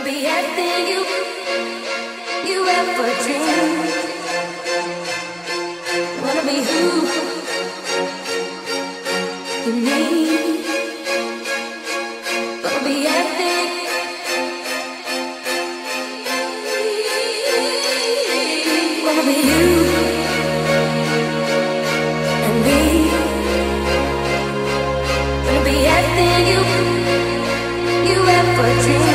be everything you ever dreamed. Wanna be who you need. Gonna be everything. Wanna be you and me. Gonna be everything you ever dreamed.